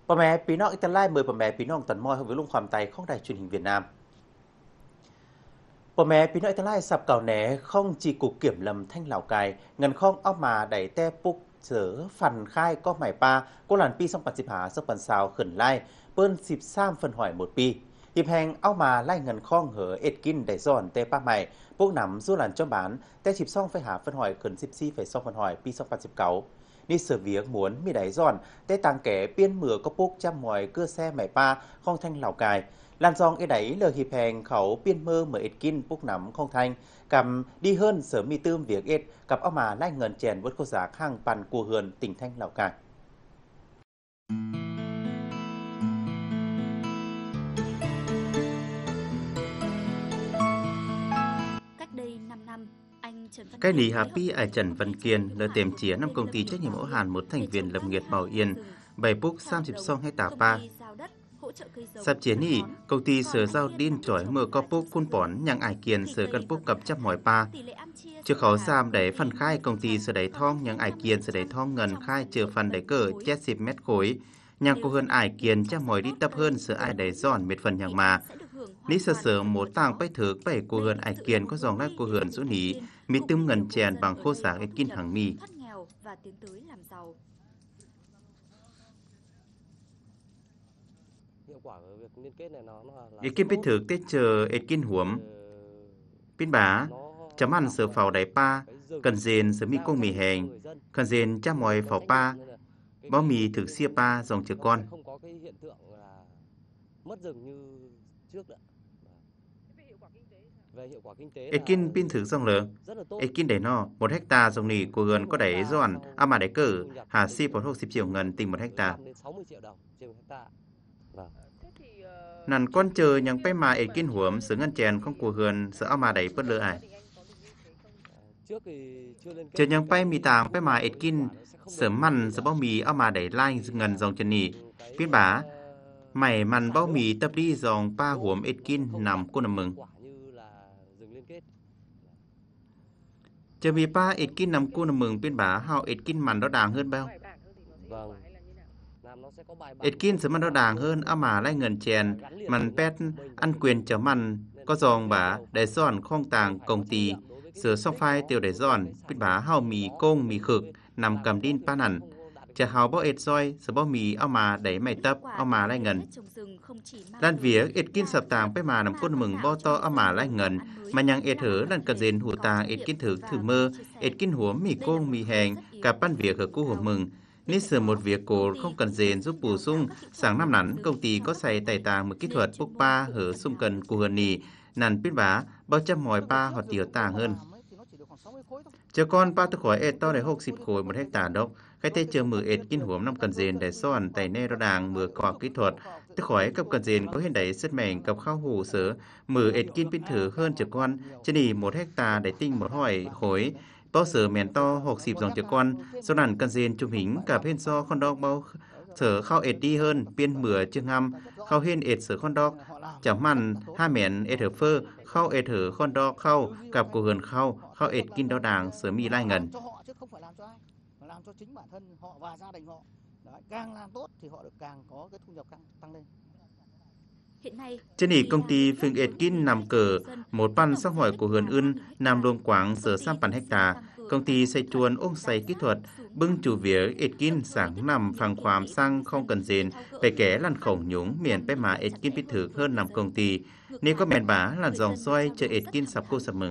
Bà mẹพี่น้องอิตาลีmời bà mẹพี่น้องtận moi với lung khoàm tay không đài truyền hình Việt Nam. Bà mẹพี่น้องอิตาลีsập cào nẻ không chỉ cục kiểm lâm thanh Lào Cai, ngân không óc mà đẩy te púc sở phần khai có mải pa, có làn pi song phần dịp hạ song phần xào khẩn lai, bơn dịp sam phần hỏi một pi. Hiệp hành áo mà lai ngân khong hở ết kinh đẩy giòn te pa mày, bốc nắm du làn cho bán, te chịp xong phải hạ phân hỏi khẩn dịp si phải xong phân hỏi pi song phần dịp cáu. Ni sở viếng muốn mi đáy giòn, te tàng kẻ biên mửa có bốc trăm mòi cưa xe mải pa, không thanh Lào Cai. Lan dòng ấy đáy lờ hiệp hẹn khẩu biên mơ mở ít kinh bốc nắm không thanh, cầm đi hơn sớm mi tươm việc ít, cặp áo mà lai ngần chèn vớt cô giá hàng bàn của hườn tỉnh thanh Lào Cai. Cái lý Happy ở Trần Văn Kiên là tiềm chía năm công ty trách nhiệm hữu hạn một thành viên lập nghiệp Bảo Yên, bày búc 32 hectare pa. Sắp chiến ý, công ty sở giao đin chổi mở có búc phun bón nhang ải kiên sở cân búc cập chấp mỏi pa. Trước khó giam để phần khai công ty sở đáy thong nhang ải kiên sở đáy thong ngần khai chờ phần đáy cỡ 70 mét khối. Nhang cô hơn ải kiên chấp mỏi đi tập hơn sở ải đáy giòn mệt phần nhang mà. Ní sở một tàng bách thực bảy cô hơn ải kiên có dòng lát cô hơn rũ ní, mi tươm ngần chèn bằng khô giá ít kinh hàng mi. Ít kinh biết thực tết chờ ít kinh huống. Pin bá, chấm ăn sở phào đáy pa, cần dền sở mi công mì hèn, cần dền cha mòi phào pa, bao mì thực xia pa dòng chờ con. Ít kinh pin thực dòng lỡ, ít kinh để no, 1 hectare dòng nỉ của gần có đáy doan, mà đáy cử, hà si 60 triệu ngân tình 1 hectare. Nằn con chờ nhằng bay mà ít kinh huống sở ngân chèn không của hườn sở mà đáy bất lỡ ải. Chờ nhằng bay mì tàng bay mà ít kinh sở mặn sở bao mì mà đáy lai ngân dòng chân nỉ. Pin bá, mày mặn bao mì tập đi dòng pa huống ít kinh nằm cô nằm mừng. Chờ mì pa ít kinh nằm cô nằm mừng pin bá hao ít kinh mặn đó đàng hơn bao. Ít kinh sở mặn đó đàng hơn mà lai ngân chèn mặn pet ăn quyền chở mặn có dòng bá để giòn không tàng công ty sở song phai tiêu để giòn pin bá hao mì công mì khực nằm cầm đin pa nằn. Chả hào bao ít roi, sở bao mì mà đẩy mày tấp, mà lai ngần. Lan vía, ít kinh sập tàng bế mà nằm côn mừng bao to mà lai ngần, mà nhang ít hở lan cần dền hủ tàng ít kinh thử mơ, ít kinh huống mì côn mì hèn, cả pan việc ở cu hổ mừng. Nít sửa một việc cổ không cần dền giúp bù sung, sáng năm nắn công ty có xài tài tàng một kỹ thuật bốc pa hở sung cần của hờn nì, nằn biết bá, bao trăm mòi pa hoặc tiểu tàng hơn. Chờ con pa tôi khỏi ít to để 60 khối 1 hectare đốc. Cái tê chờ mưa ít kinh huống 5 cần dền để xoan tay nê đó đàng mưa cọ kỹ thuật. Tôi khỏi cấp cần dền có hiện đáy rất mềm cặp khao hủ sớ. Mưa ít kinh pin thử hơn chờ con. Chứ nì 1 hectare để tinh một hỏi khối. To sớ mèn to 60 dòng chờ con. Số nàn cần dền chùm hính cả bên so con đọc bao sớ khao ít đi hơn. Biên mưa chưa ngâm. Khao hên ít sớ con đọc. Chẳng mặn hai mèn ít hở phơ. Khao ít hở con đọc khao. Cặp của hườn khao. Khao ít kinh đó đàng sớ mi lai ngần. Làm cho chính bản thân họ và gia đình họ. Đấy, càng làm tốt thì họ được càng có cái thu nhập tăng lên. Trên ý công ty Phương Ết Kinh nằm cờ một pan sắc hỏi của hườn ưn nằm luồng quảng sở 3 hectare. Công ty xây chuồn ôm xây kỹ thuật bưng chủ vía Ết Kinh sáng nằm phẳng khoám sang không cần dền về kẻ lăn khổng nhúng miền bé mà Ết Kinh biết thử hơn nằm công ty. Nếu có mẹn bá là dòng xoay chờ Ết Kinh sắp cô sắp mừng.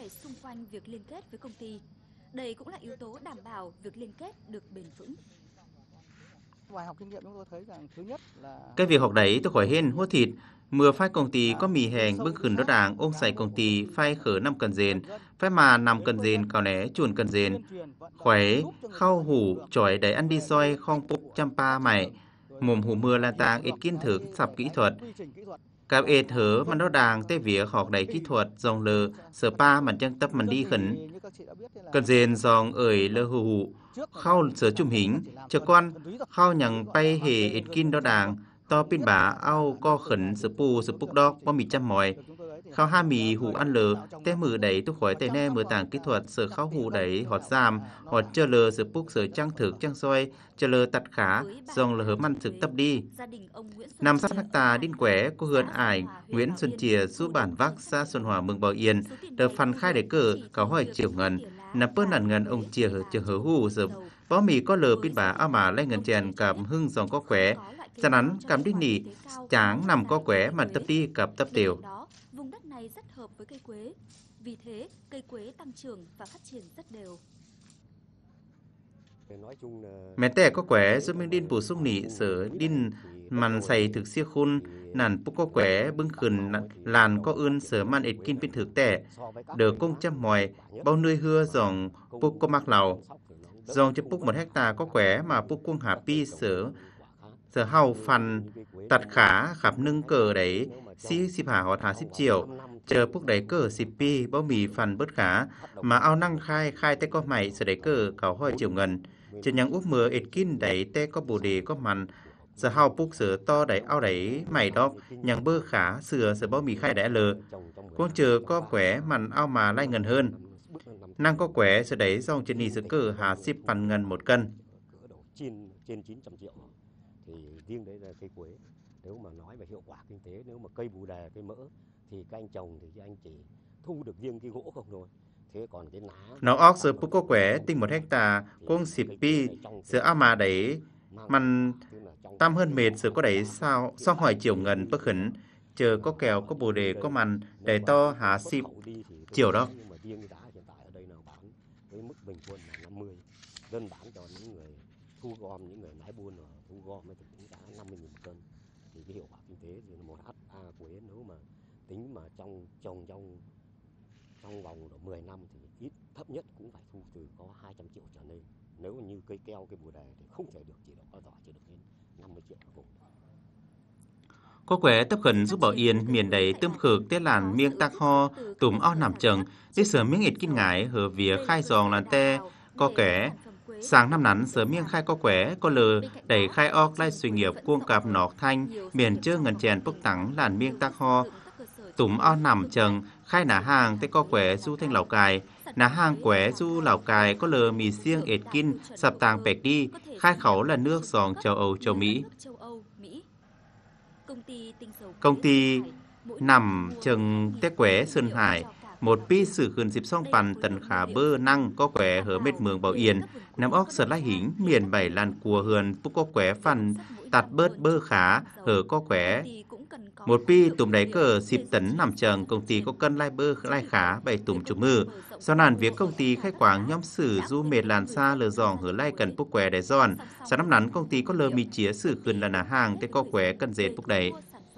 Đây cũng là yếu tố đảm bảo việc liên kết được bền vững. Bài học kinh nghiệm chúng tôi thấy rằng thứ nhất là cái việc học đấy tôi khỏi hên hốt thịt mưa phai công ty có mì hèn bưng khẩn đó đàng ôm xài công ty phai khở 5 cần dền phai mà 5 cần dền cào né chuồn cần dền khỏe khao hủ chỏi để ăn đi soi không bốc trăm pa mày mồm hủ mưa là tàng ít kiến thức sập kỹ thuật. Các ế thở mà nó đàng tê vía học đầy kỹ thuật dòng lờ sở pa mà chân tập mình đi khẩn. Cần dền dòng ởi lơ hù khao sở chùm hính chờ con khao nhằng bay hề ít kinh đó đàng to pin bá ao co khẩn sở pù sở búc đọc bao mì trăm mòi. khao ha mì hủ ăn lờ té mử đẩy tôi khỏi tay ne mờ tàng kỹ thuật sở khao hủ đẩy họt giam họt chờ lờ sở púc sở trang thực trang soi chờ lờ tặt khá dòng lờ hớm ăn thực tập đi nằm sát hecta đinh quẻ có hươn ải Nguyễn Xuân Chìa giúp bản vác xã Xuân Hòa mừng Bảo Yên đờ phần khai để cờ cáo hỏi chiều ngần nằm bớt nản ngần ông Chìa chờ hớ hù giờ bó mì có lờ pít bà ao mà lấy ngần chèn cảm hưng dòng có khỏe cho nắn cảm đích nỉ tráng nằm có khỏe mà tập đi cặp tập tiểu. Vùng đất này rất hợp với cây quế, vì thế cây quế tăng trưởng và phát triển rất đều. Mẹ tẻ có khỏe giúp mình đinh bổ sung nỉ sở đinh màn xày thực siêu khôn nàn bốc có khỏe bưng khẩn làn có ươn sở man ít kinh bên thực tẻ đỡ công trăm mòi bao nơi hưa dòng bốc có mắc lào dòng cho bốc 1 hecta có khỏe mà bốc cung hà pi sở hào phần tặt khá khắp nâng cờ đấy xịp hà họ thả 10 triệu chờ bốc đấy cờ 10 pi bao mì phần bớt khá mà ao năng khai tay có mày sở đấy cờ cáo hỏi chiều ngần trên nhang úp mưa ít kinh đấy tay có bồ đề có mặn giờ hào bốc sở to đấy ao đấy mày đó nhang bơ khá sửa sở bao mì khai đẻ lờ con chờ có khỏe mặn ao mà lai ngần hơn năng có khỏe sở đấy dòng trên nì sở cờ hà 10 phần ngần 1 cân. Trên 900 triệu thì riêng đấy là cây quế. Nếu mà nói về hiệu quả kinh tế, nếu mà cây bù đề, cây mỡ thì các anh trồng thì anh chỉ thu được riêng cái gỗ không thôi. Thế còn cái lá nó óc sở bốc có khỏe tinh 1 hecta con 10 pi sở ao mà đấyมันtam hơn mệt sở có đấy sao hỏi chiều ngần bất khẩn chờ có kèo có bồ đề có mặn để to hả 10 triệu đó. Nhưng mà riêng cái giá hiện tại ở đây là bán với mức bình quân là 50, dân bán cho những người thu gom, những người lái buôn thu gom thì tính giá 50.000 một cân. Thì cái hiệu quả kinh tế thì một ha quế nếu mà tính mà trồng trong vòng 10 năm thì ít thấp nhất cũng phải thu từ có 200 triệu trở lên. Nếu như cây keo, cây bồ đề thì không thể được, chỉ được đến 50 triệu một vùng. Có khỏe tập khẩn giúp Bảo Yên miền đầy tươm khực tết làn miếng tắc ho tùm o nằm chừng đi sửa miếng ít kinh ngái hở vía khai giòn làn te có kẻ sáng năm nắn sớm miếng khai có khỏe có lờ đẩy khai óc lai suy nghiệp cuông cặp nọc thanh miền chơ ngần chèn bốc tắng làn miếng tắc ho tùm o nằm chừng khai nả hàng tê có khỏe du thanh Lào Cai nả hàng khỏe du Lào Cai có lờ mì xiêng ít kinh sập tàng bẹc đi khai khẩu là nước giòn châu Âu châu Mỹ. Công ty nằm chừng té quẻ Sơn Hải một pi sử khẩn dịp song phần tần khả bơ năng có quẻ hở mết mường Bảo Yên nằm óc sờ lai hỉnh miền 7 làn cua hườn búc có quẻ phần tạt bớt bơ khá hở có quẻ một pi tùm đáy cờ 10 tấn nằm chừng công ty có cân lai bơ lai khá 7 tùm chục mư sau nàn việc công ty khách quảng nhóm sử du mệt làn xa lờ giòn hở lai cần búc quẻ đáy giòn sau năm nắn công ty có lơ mì chía sử khẩn là nà hàng té có quẻ cần dệt búc đáy.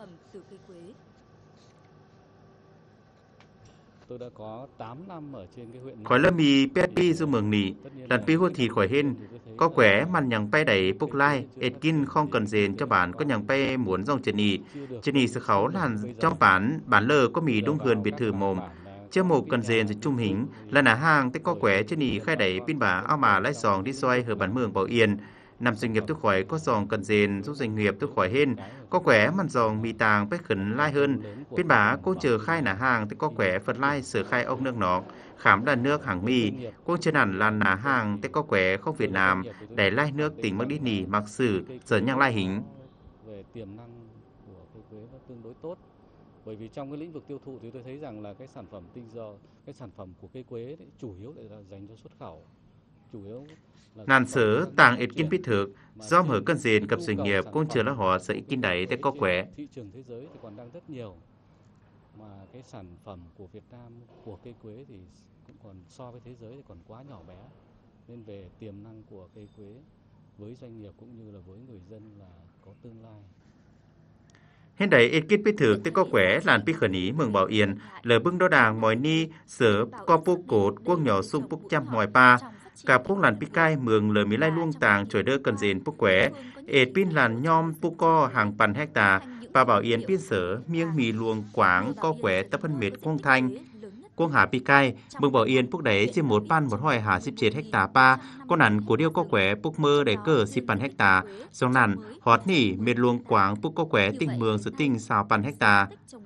Tôi đã có 8 năm ở trên cái huyện khỏi lâm mì pet pi du mường nỉ lần pi hốt thịt khỏi hên có khỏe màn nhằng bay đẩy bốc lai ít kinh không cần dền cho bản có nhằng bay muốn dòng chân nỉ sự khấu làn trong bản lờ có mì đông hườn biệt thử mồm chưa một cần dền rồi trung hình là nà hàng tới có khỏe chân nỉ khai đẩy pin bà ao mà lái giòn đi xoay ở bản mường Bảo Yên nằm doanh nghiệp tôi khỏi có giòn cần dền giúp doanh nghiệp tôi khỏi hên có khỏe màn giòn mì tàng bách khẩn lai hơn biết bà cô chờ khai nả hàng thì có khỏe phật lai sở khai ông nước nó khám là nước hàng mì cô chờ hẳn là nả hàng thì có khỏe không Việt Nam để lai nước tỉnh Bắc Đi Nỉ mặc sử giờ nhang lai hình về tiềm năng của cây quế nó tương đối tốt bởi vì trong cái lĩnh vực tiêu thụ thì tôi thấy rằng là cái sản phẩm tinh dầu cái sản phẩm của cây quế đấy, chủ yếu là dành cho xuất khẩu chủ yếu nàn sở tàng ít kinh biết thực do mở cân dền cập doanh nghiệp cũng chờ là họ sẽ kinh đẩy để có khỏe thị trường thế giới thì còn đang rất nhiều mà cái sản phẩm của Việt Nam của cây quế thì cũng còn so với thế giới thì còn quá nhỏ bé nên về tiềm năng của cây quế với doanh nghiệp cũng như là với người dân là có tương lai. Hiện đấy ít kết biết thực tới có khỏe làn pi khẩn ý mường Bảo Yên lờ bưng đo đàng mỏi ni sở co bốc cột quốc nhỏ sung bốc trăm mỏi pa cả bốc làn pi cai mường lờ mỹ lai luông tàng trồi đơ cần dền bốc khỏe ít pin làn nhom bốc co hàng pan hecta và Bảo Yên pin sở miếng mì luông quảng co khỏe tập phân mệt quang thanh quang hà pi cai mường Bảo Yên bốc đấy trên một pan một hoài hà 17 hecta pa con nắn của điêu có khỏe bốc mơ để cờ 10 pan hecta song nắn hót nỉ mệt luông quảng bốc có khỏe tinh mường sự tinh 6 pan hecta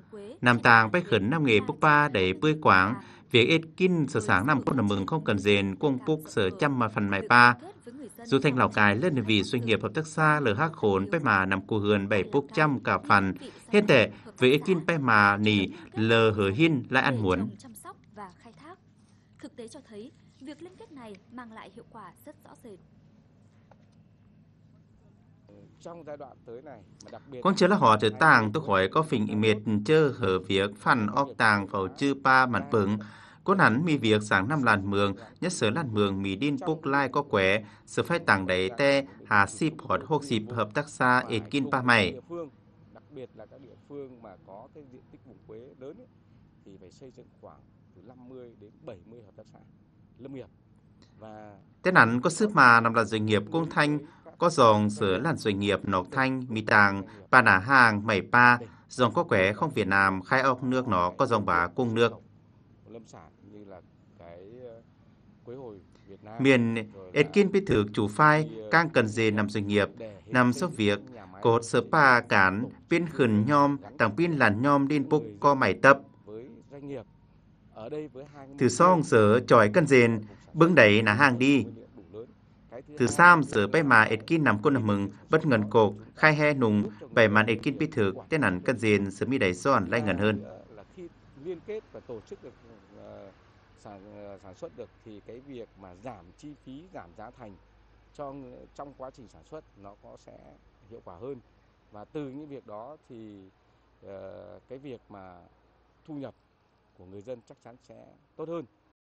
นำtàngไปkhẩn năm nghề bốc ba để bươi quảng việc ít kinh sở sáng năm con mừng không cần dền quân bốc sở chăm mà phần mày pa dù thành Lào Cai lên vì doanh nghiệp hợp tác xã lờ hắc khốnไปmà nằm cù hườn bảy bốc chăm cả phần hiện tại việc ít kinhไปmà nỉ lờ hở hin lại ăn muốn. Chăm sóc và khai thác. Thực tế cho thấy việc liên kết này mang lại hiệu quả rất rõ rệt. Trong giai đoạn tới này mà đặc biệt Con chớ là họ trở tàng tôi khỏi có phình mệt chơ hở việc phần óc tàng vào chư pa mặt bừng. Con hắn mi việc sáng năm làn mường, nhất sở làn mường mi đin bốc lai có quẻ, sở phái tàng đầy te, hà xịp hoặc hốc xịp hợp tác xa ệt kinh pa mày. Đặc biệt là các địa phương mà có cái diện tích vùng quế lớn ấy, thì phải xây dựng khoảng từ 50 đến 70 hợp tác xã lâm nghiệp. Và Tên hắn có sức mà nằm là doanh nghiệp Công Thanh, có dòng sở làn doanh nghiệp Nọc Thanh, Mi Tàng, Pa Nà Hàng, Mày Pa, dòng có quẻ không Việt Nam, khai ốc nước nó có dòng bá cung nước. lâm sản như là cái quế hồi Việt Nam. Miền Etkin biết thực chủ phai, càng cần dê nằm doanh nghiệp, nằm sốc việc, cột sở pa cán, pin khẩn nhom, tàng pin làn nhom điên bục co mày tập. Với doanh nghiệp ở đây với Từ song sở tròi cân dền, bưng đẩy nà hàng đi. Từ sam sở bay mà Etkin nằm quân nằm mừng, bất ngần cột, khai he nùng, bảy màn Etkin biết thực, tên hẳn cân dền sở mi đẩy son lay ngần hơn. Là khi liên kết và tổ chức được sản xuất được thì cái việc mà giảm chi phí, giảm giá thành trong quá trình sản xuất nó sẽ hiệu quả hơn, và từ những việc đó thì cái việc mà thu nhập của người dân chắc chắn sẽ tốt hơn.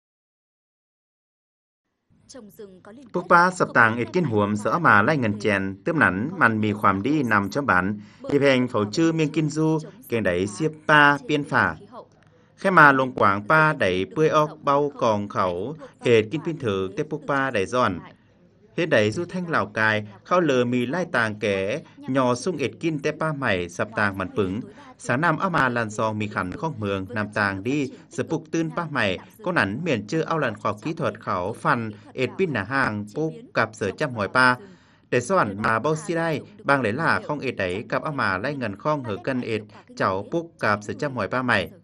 Bốc ba sập tàng ít kiến huồm sở mà lay ngần chèn, tươm nắn màn mì khoàm đi nằm cho bản, hiệp hành phẩu chư miên kinh du, kèng đẩy xiếp pa biên phả. Khi mà lồng quảng pa đẩy bươi ốc bao còn khẩu, hệt kinh pin thử tiếp bốc pa đẩy giòn. Hết đẩy du thanh Lào Cai, khao lờ mì lai tàng kẻ, nhò sung ệt kinh tép pa mày sập tàng màn pứng. Sáng năm áo mà làn giò mì khẳng không mường, nằm tàng đi, sập bục tư pa mày, có nắn miền chư ao làn khoa kỹ thuật khảo phần, ệt pin nà hàng, bốc cặp sở trăm hỏi pa. Để soạn mà bao xì đai, bang lấy là không ệt đẩy cặp áo mà lai ngần không hở cân ệt, cháu bốc cặp sở trăm hỏi pa mày.